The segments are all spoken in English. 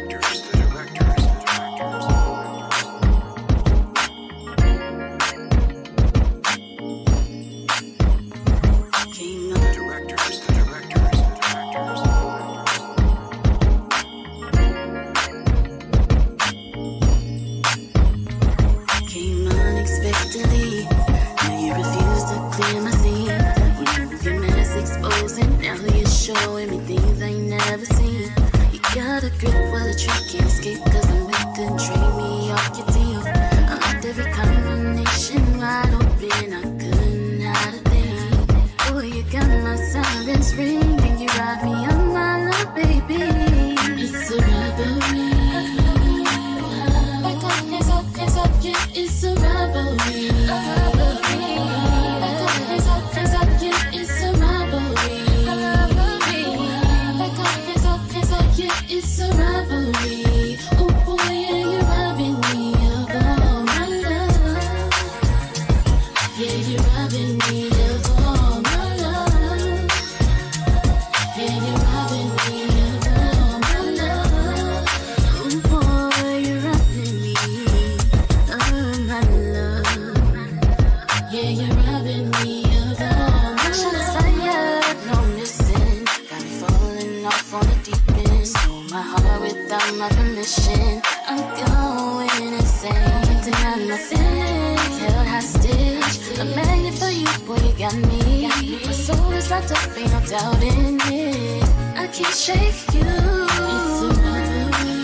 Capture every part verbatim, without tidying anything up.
directors, the directors, the directors. Came up directors, the directors, the directors. Came unexpectedly. Now you refuse to clear my scene. You move your mask exposing. Now you're showing me things I ain't never seen. You got a grip while the trick can't escape. Cause I'm weak, couldn't trade me off your team. I locked every combination wide open. I couldn't hide a thing. Boy, you got my sirens ringing. You ride me on my love, baby. It's a robbery. Back up, hands up, hands up, yeah, it's a robbery. A robbery. Back up, hands up, hands up, yeah, it's a robbery. A robbery. Back up, hands up, hands up, yeah, it's a robbery. Oh boy, yeah, you're robbing me of all my love. Yeah, you're robbing me of all my love. Yeah, you're robbing me of all my love. Oh boy, you're robbing me of my love. Yeah, you're robbing me of all my love. Shots fired, no missing. Got me falling off on the deep end. Stole my heart without my permission. I'm going insane. Can't deny nothing. Held hostage. A magnet for you, boy, you got me. My soul is locked up, ain't no doubt in it. I can't shake you. It's a robbery.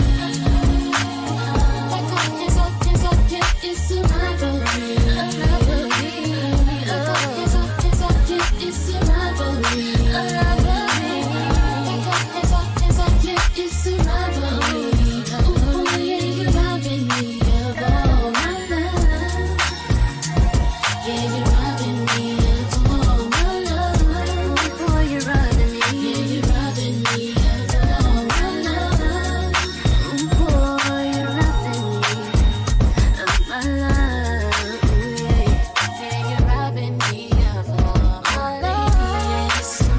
Back up, hands up, hands up, yeah, it's a robbery. A robbery. Back up, hands up, hands up, yeah, it's a robbery. A robbery. Back up, hands up, hands up, yeah, it's a robbery. Oh boy, yeah, you're robbing me of all my love. Yeah, you're robbing me of all my love. Oh boy, you're robbing me. Yeah, you're robbing me of all my love. Oh boy, you're robbing me of my love. Ooh, yeah. Yeah, you're robbing me of all my love. Yeah, it's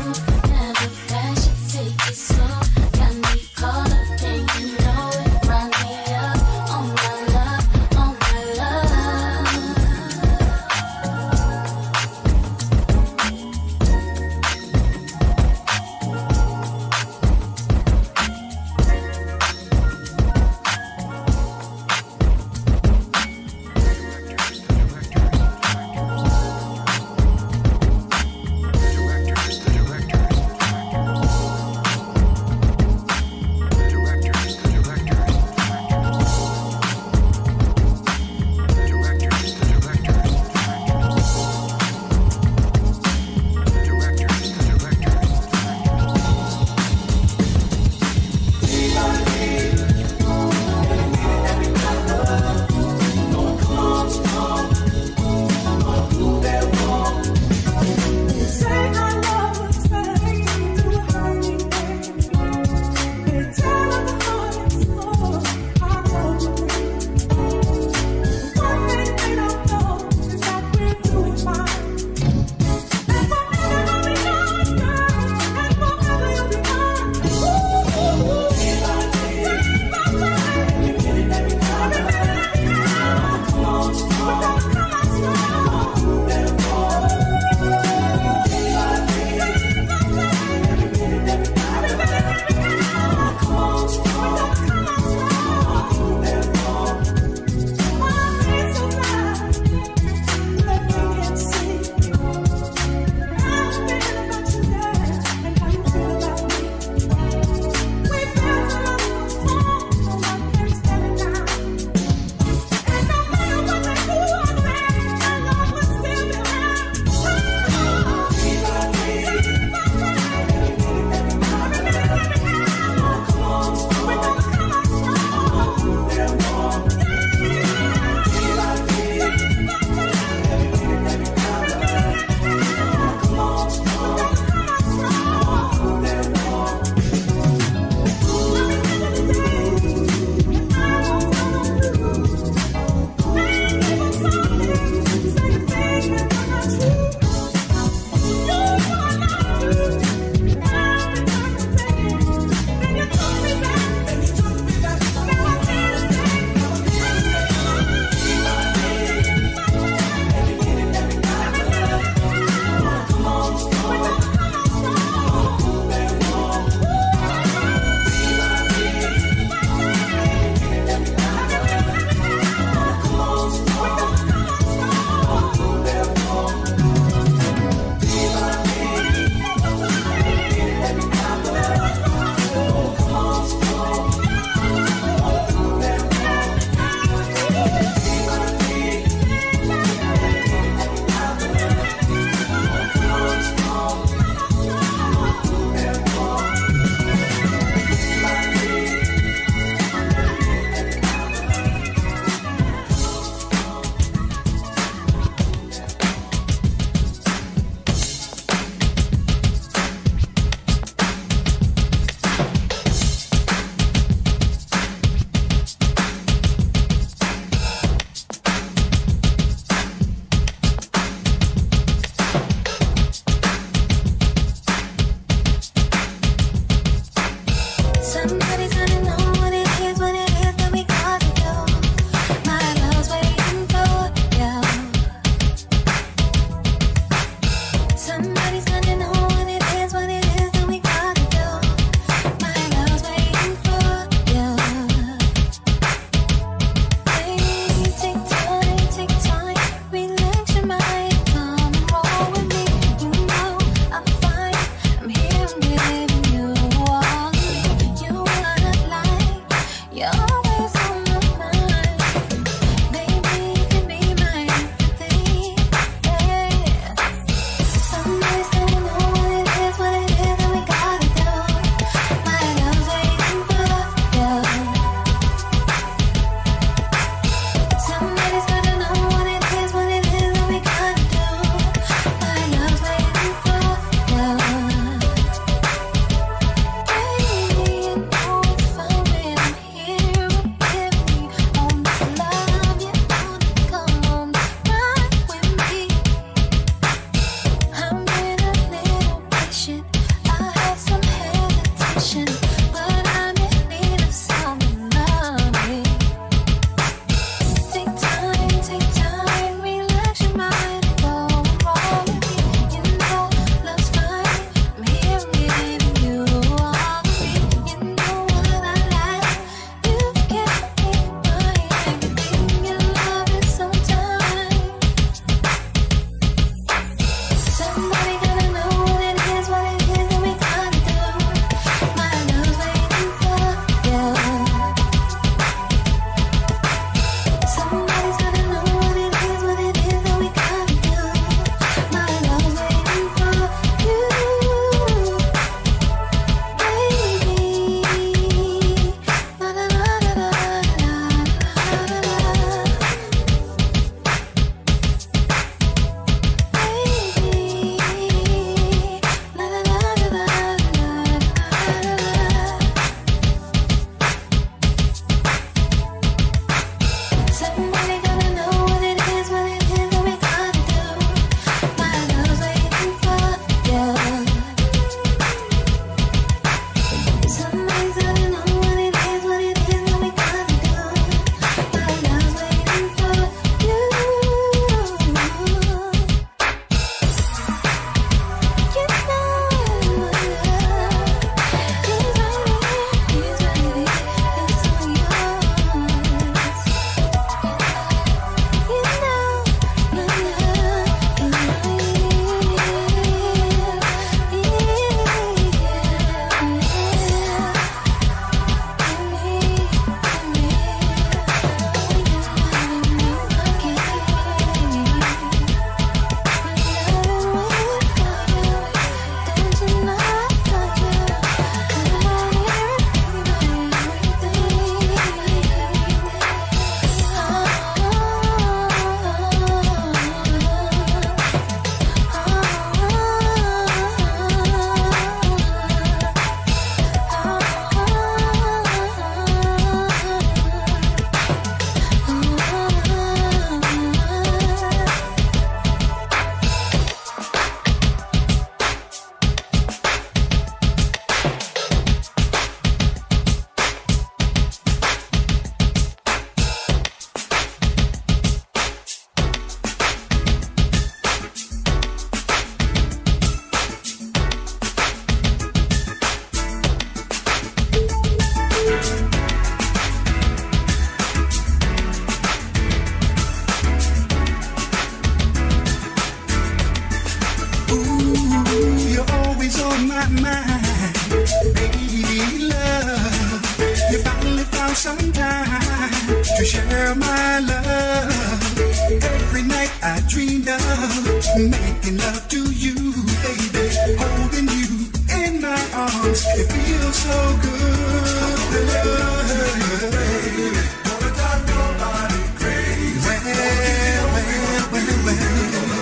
of mine, baby love. You finally found some time to share my love. Every night I dreamed of making love to you, baby, holding you in my arms. It feels so good, baby. Gonna drive nobody crazy. Well, well, well, well.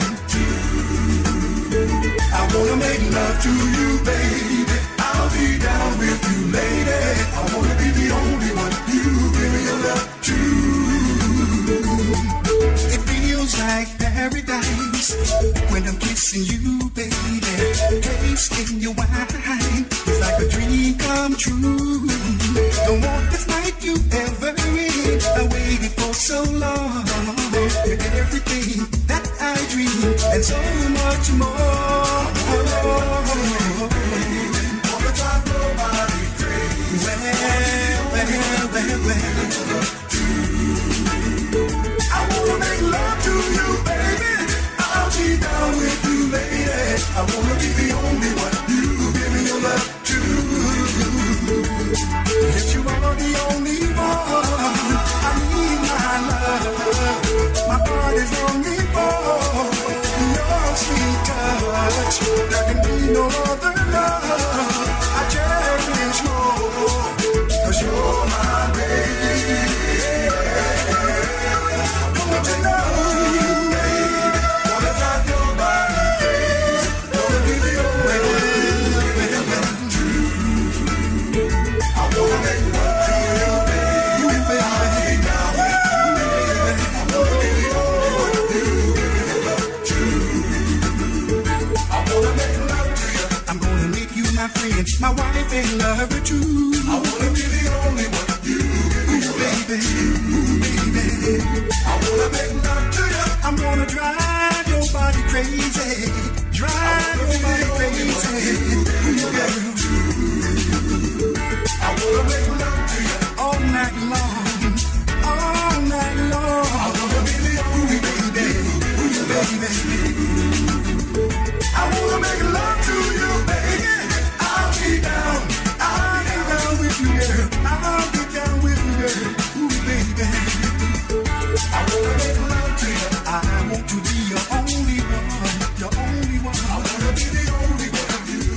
I wanna make love to you, baby. I'll be down with you, lady. I wanna be the only one you give me your love to. It feels like paradise when I'm kissing you, baby. Tasting your wine is like a dream come true. Don't want this night you ever in. I waited for so long. You're everything that I dream and so much more. All the time, nobody crazy. Well, well, well, well. I wanna make love to you, baby. I'll be down with you, lady. I wanna be the only one you give me your love to. If you are the only one, I need my love. My heart is longing for your sweet touch. There can be no other love I cherish more, 'cause you're my baby. Don't you know, baby, wanna drive your body crazy. Wanna be the only one to. I wanna make love to you, baby. I'll be down with you, baby. I wanna be the only one you give me love to. I wanna make love to you. I'm gonna make you my friend, my wife and lover too. I wanna be the only one you give me your love to, baby. I wanna make love to you. I'm gonna drive your body crazy, drive your body crazy, girl. I wanna make love to you all night long, all night long. I wanna be the only baby, baby. I wanna make love to you, baby. I'll be down, I'll be down with you, girl. I'll be down with you, girl. Ooh, baby. I wanna make love to you. I want to be your only one, your only one. I wanna be the only one you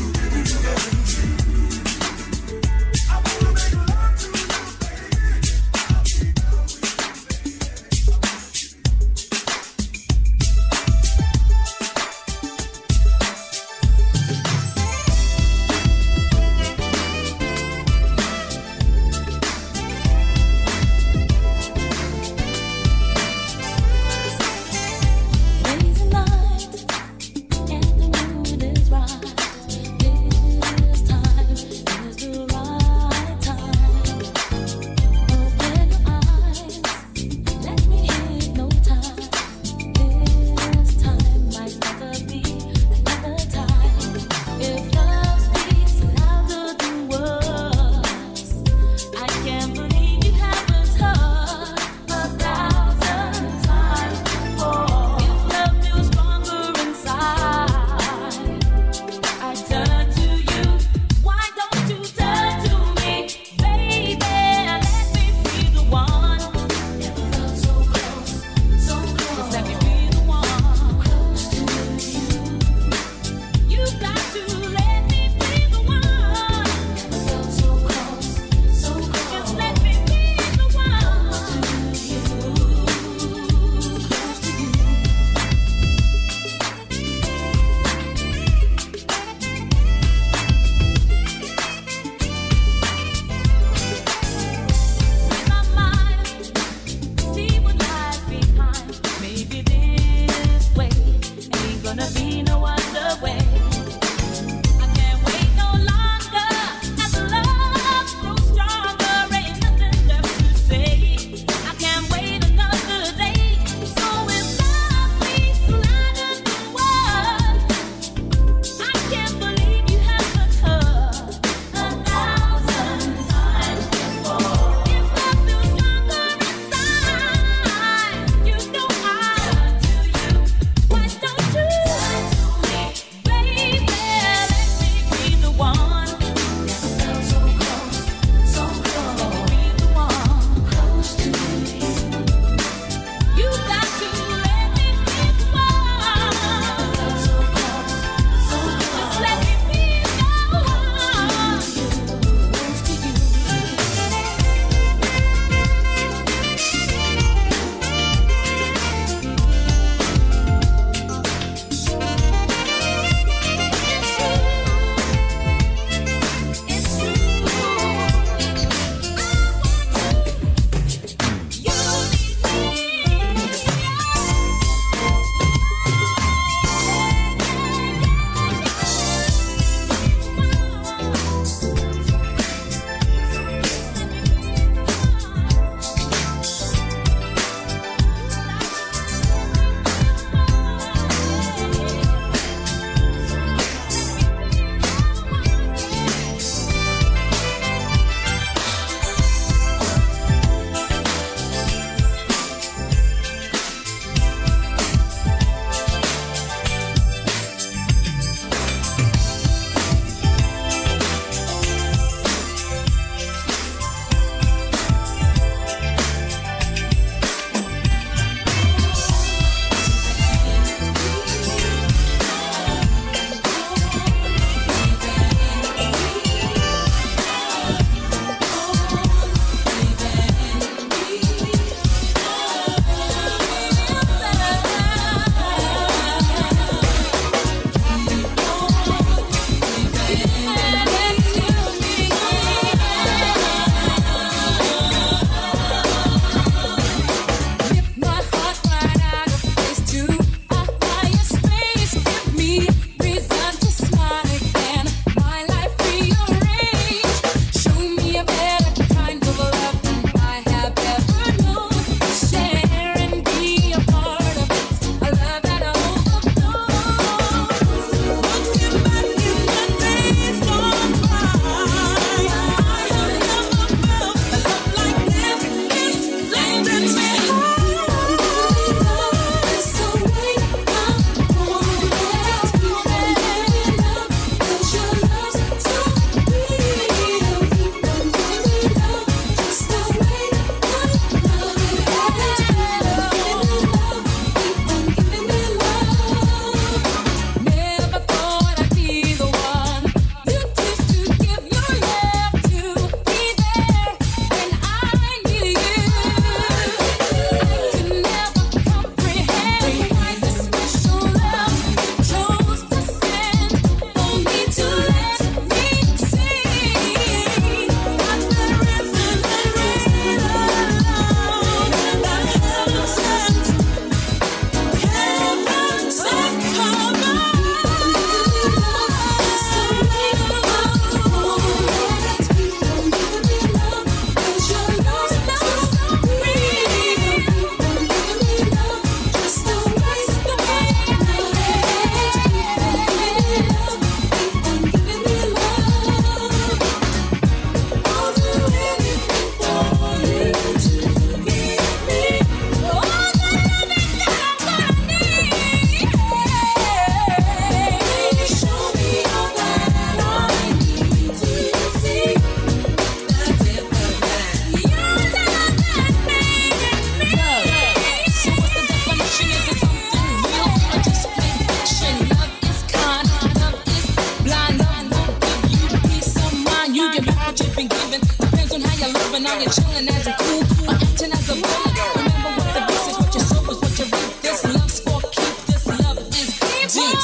you've been given. Depends on how you're living. Are you chilling as a cool or acting as a villain? Remember what the beast is, what your soul is, what you reap. This love's for keep. This love is deep.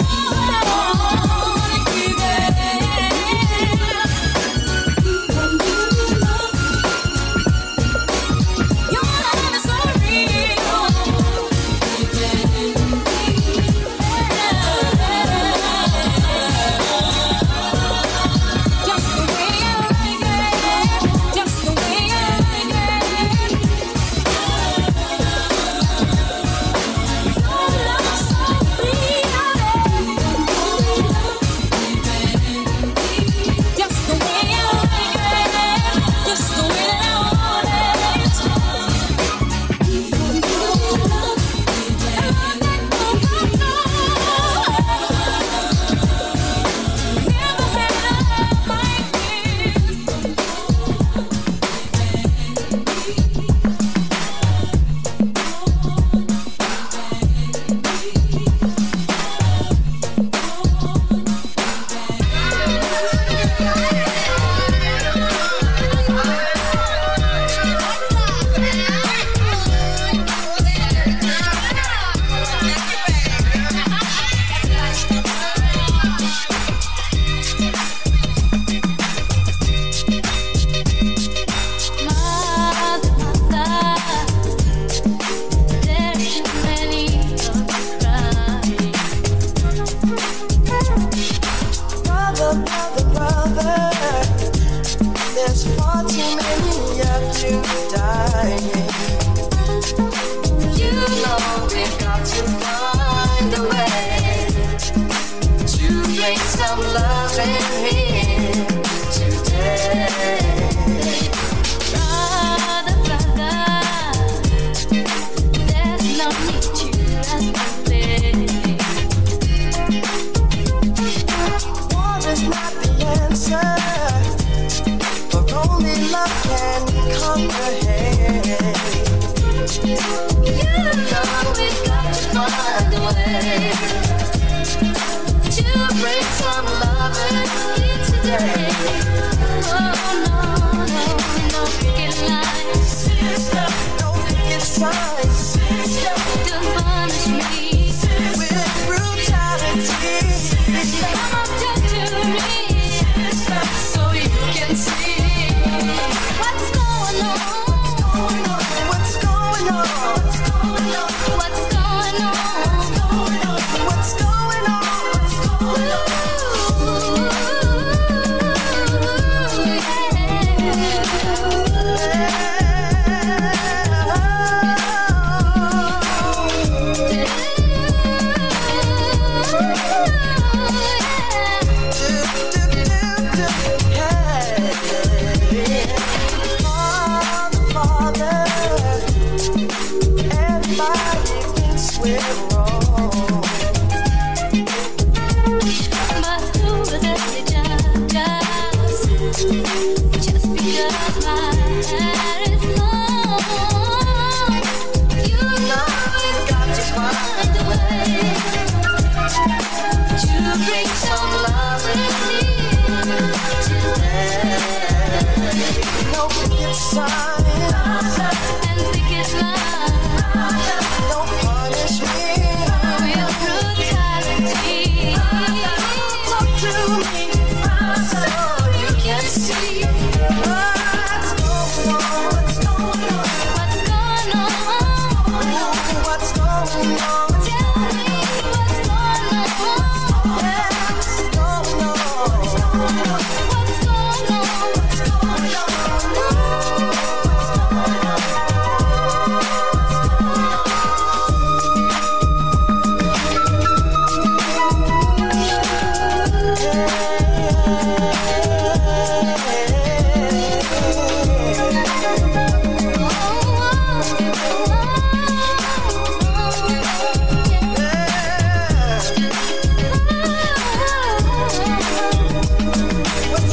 What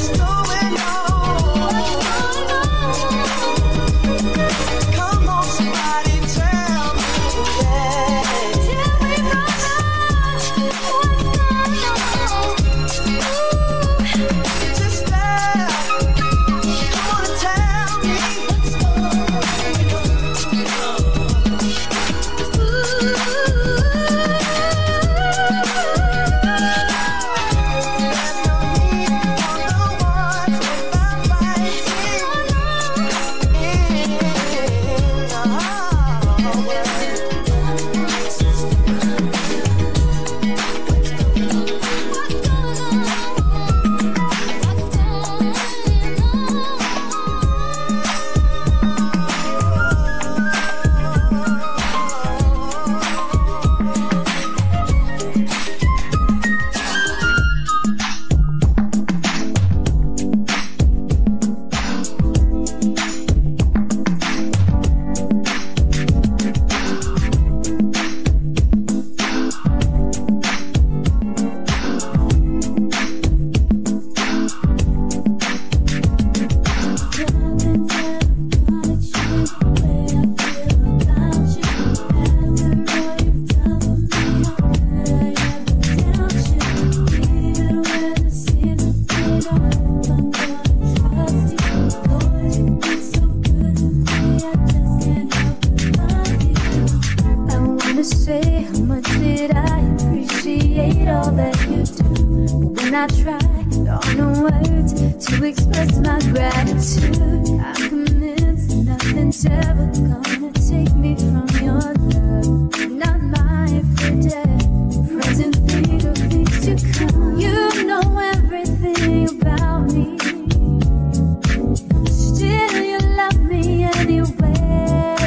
don't know words to express my gratitude. I'm convinced nothing's ever gonna take me from your love. Not life or death, present thing or things to come. You know everything about me, still you love me anyway.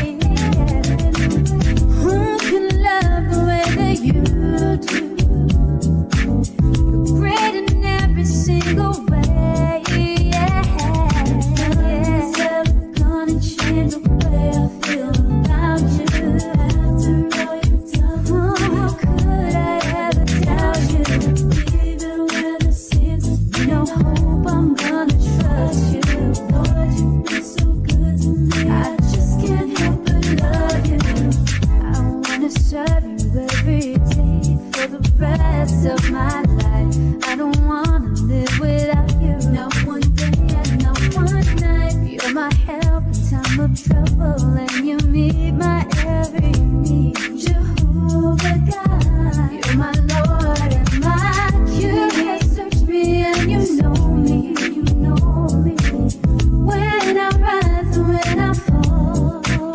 Who can love the way that you do? You're great in every single way, yeah. Nothing's ever gonna change the way I feel about you. After all you've done, oh, how could I ever doubt you? Even when it seems there's no hope, I'm gonna trust you. Lord, you've been so good to me, I just can't help but love you. I wanna serve you every day for the rest of my life. I don't wanna live without you, not one day and not one night. You're my help in time of trouble, and you meet my every need. Jehovah God, you're my Lord and my King. You search me and you know me, you know me. When I rise and when I fall,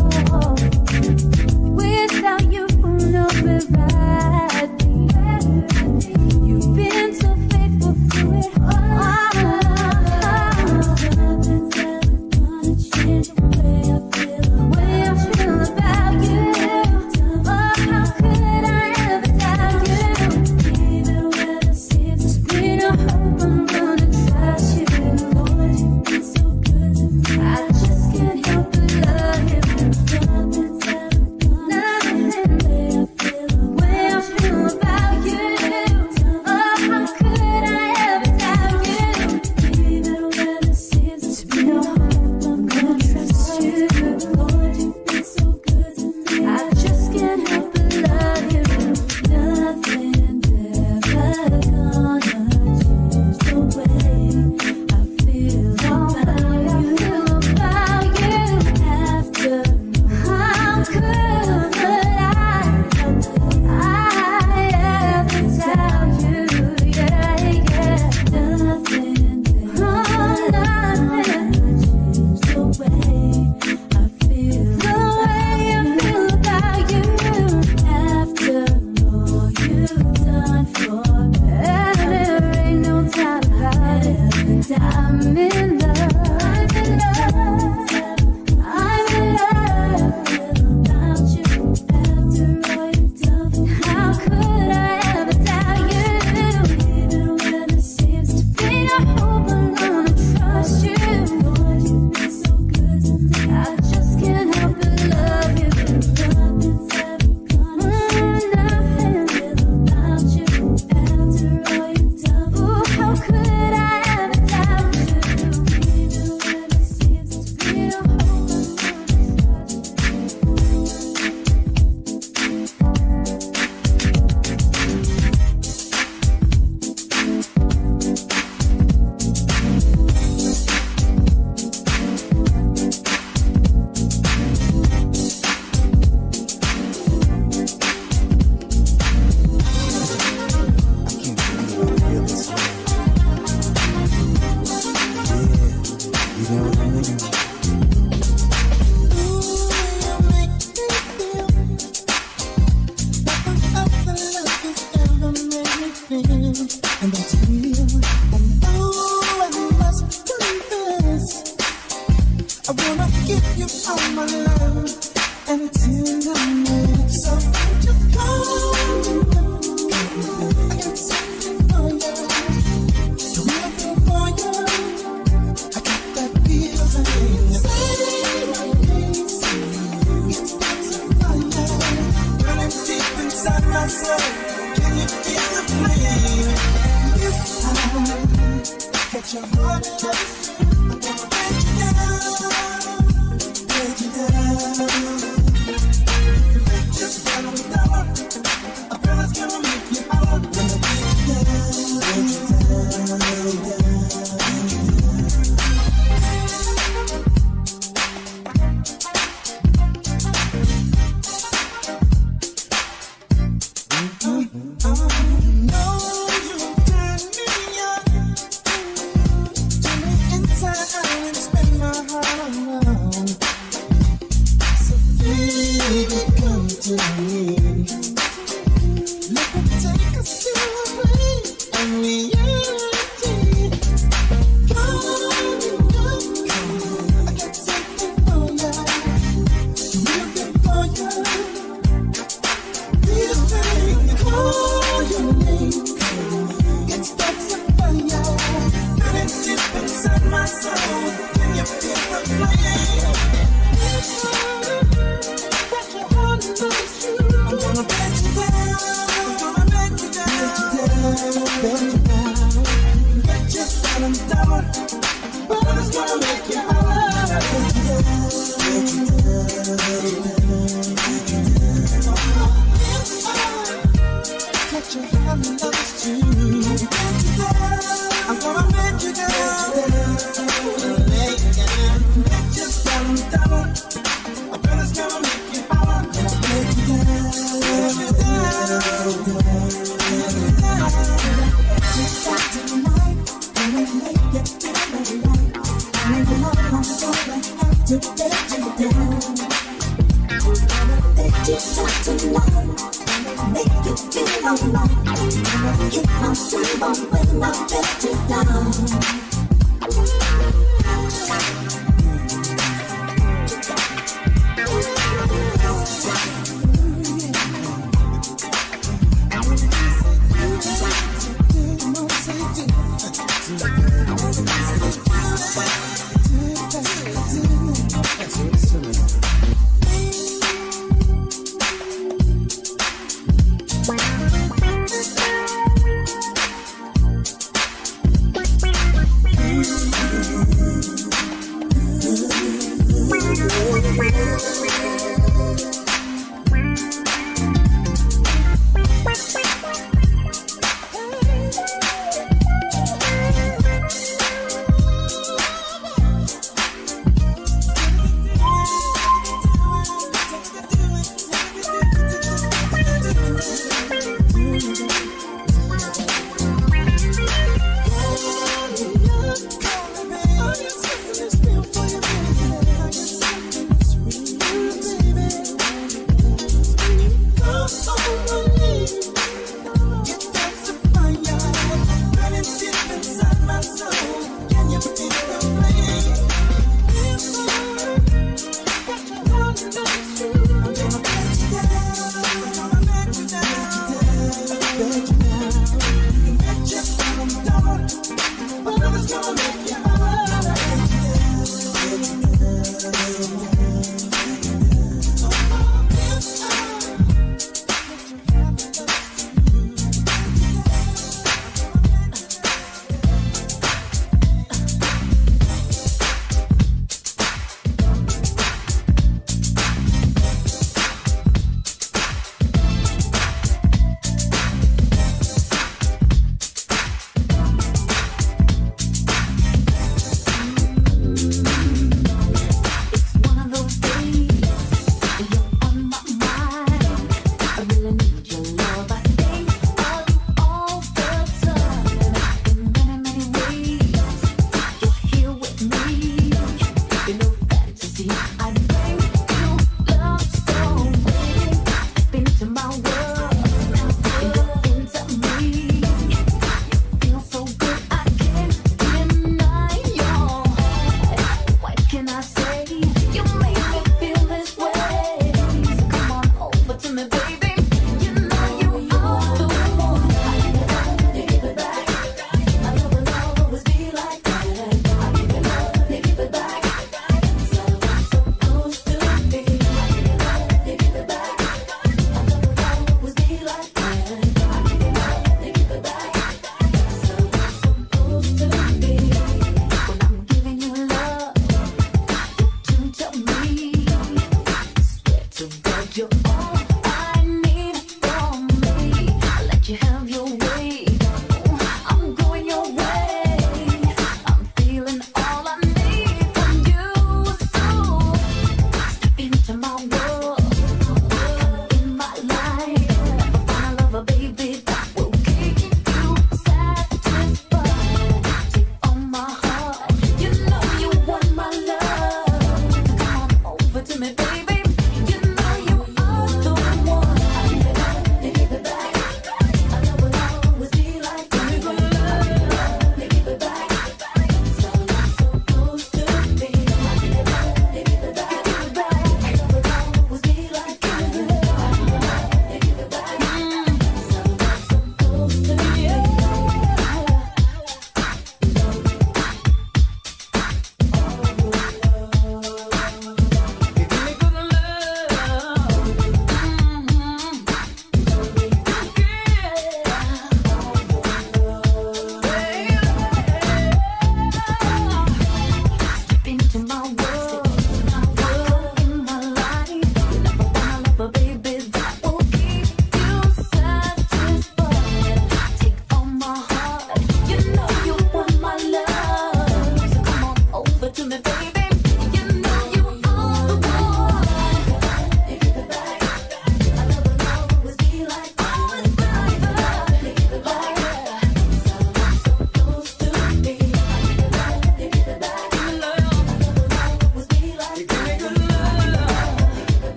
without you, who knows where I'd be? You've been so faithful through it all. Nothing's ever gonna change the way I feel, the way I feel about you. Oh, how could I ever doubt you? Even when it seems there's been no hope, I'm gonna trust you. Lord, you've been so good to me, I just can't help but love you. Nothing's ever gonna change the way I feel, the way I feel about you. Oh, how could I ever doubt you? Even when it seems there's been no hope, I'm gonna trust you. Lord, you've been so good to me, I just can't help but love you. Nothing's ever gonna change the way I feel about you. About you. After how could I I ever doubt you? Yeah, yeah. Nothing, oh, nothing change the way I feel, the way I feel about you. After all you've done for me, there ain't no doubt about it. I'm in love, I'm in love, I'm in love about you. After all you've done, how could I ever doubt you? Even when it seems to be no hope, I'm gonna trust you. Lord, you've been so good to me, I just can't help but love you. Nothing's ever gonna change nothing about you. After all you've done, oh, how could I ever doubt you? Even when it seems to be no hope, I'm gonna And that's real. And oh, I must confess, I wanna give you all my love and tenderness. So won't you come? I got something for you, nothing for you. I got that feeling. Say my name, it's got some fire burning deep inside my soul. Can you feel the flame? If I catch your heart, I'm gonna let you down, let you down. Just follow me down. A girl is gonna make you out. Gonna let you down, let you down, let you down. Oh, you know you turn me on. down, but it's gonna make you holler. Let you down, let you down, let you down. Get your hand in those two. Get you down, I'm gonna let you down, let you down, let you down, down. I bet it's gonna make you holler. Let you down, let you down, let you down. Just stop tonight, gonna make you feel alright. I know I'm gonna have to let you down. Gonna let you stop tonight, gonna make you feel alright. Gonna get my sleep on when I let you down.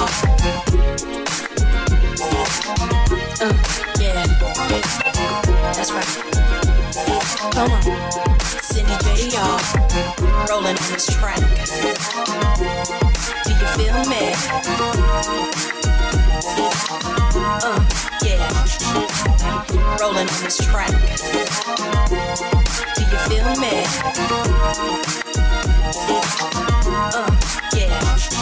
y'all. Uh, yeah. That's right. Come on. Cindy J, y'all. Rolling on this track. Do you feel me? Uh, yeah. Rolling on this track. Do you feel me? Uh, yeah.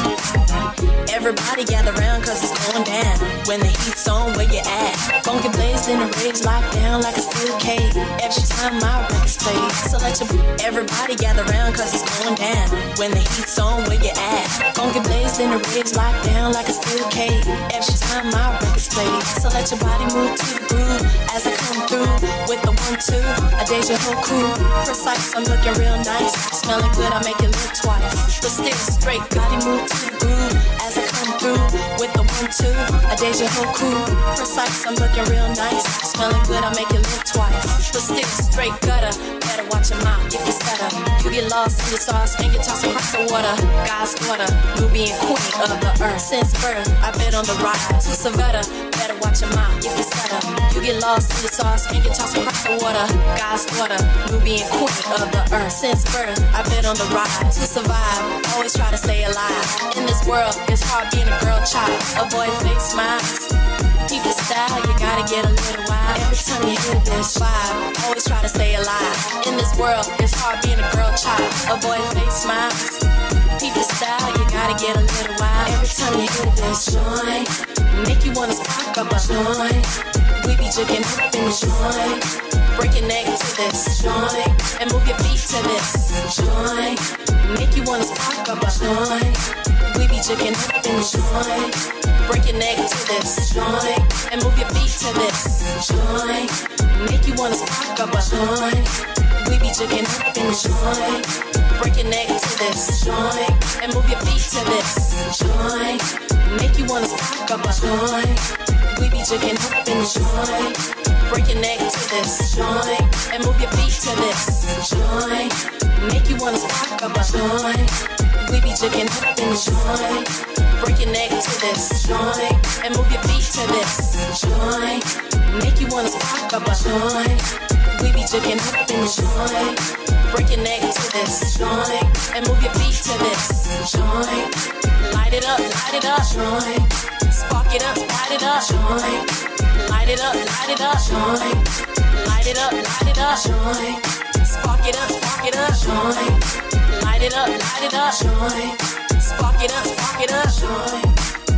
Everybody gather round cause it's going down. When the heat's on, where you at? Gon' get blazed in the rage, locked down like a steel cage. Every time my record's played, so let your everybody gather round cause it's going down. When the heat's on, where you at? Gon' get blazed in the rage, locked down like a steel cage. Every time my record's played, so let your body move to the groove as I come through with the one two. I date your whole crew, precise. I'm looking real nice, smelling good. I make it look twice, but still straight. Body move to the groove as I come through with the one two. I date your whole crew, precise. I'm looking real nice, smelling good. I make it look twice, but still straight gutter. Better watch your mouth if you stutter. You get lost in the sauce and you toss across the water. God's daughter, Nubian queen of the earth. Since birth, I've been on the ride to Savannah. Better watch your mouth if you stutter. You get lost in the sauce and you toss across the water. God's daughter, Nubian queen of the earth. Since birth, I've been on the ride to survive. Always try to stay alive. In this world, it's hard being a girl child. Avoid fake smiles. Keep the style, you gotta get a little wild. Every time you hear this vibe, always try to stay alive. In this world, it's hard being a girl child. Avoid fake smiles. Keep the style, you gotta get a little wild. Every time you hear this joint, make you wanna spark up a joint. We be jigging up in the joint. Break your neck to this joint and move your feet to this joint. Make you wanna spark up a joint. We be jigging up in the joint. Break your neck to this joint and move your feet to this joint. Make you wanna spark up a joint. We be jigging up in the joint. Break your neck to this joint and move your feet to this joint. Make you wanna spark up a joint. We be jigging up in the joint. Break your neck to this joint and move your feet to this joint. Make you wanna spark up a joint. We be jigging up in the joint. Break your neck to this joint and move your feet to this joint. Make you wanna spark up a joint. We be jigging up in the joint. Break your neck to this joint and move your feet to this joint. Light it up, light it up, joint. Spark it up, light it up, joint. Light it up, light it up, joint. Light it up, light it up, joint. Spark it up, spark it up, joint. Light it up, light it up, joint. Spark it up, spark it up, joint.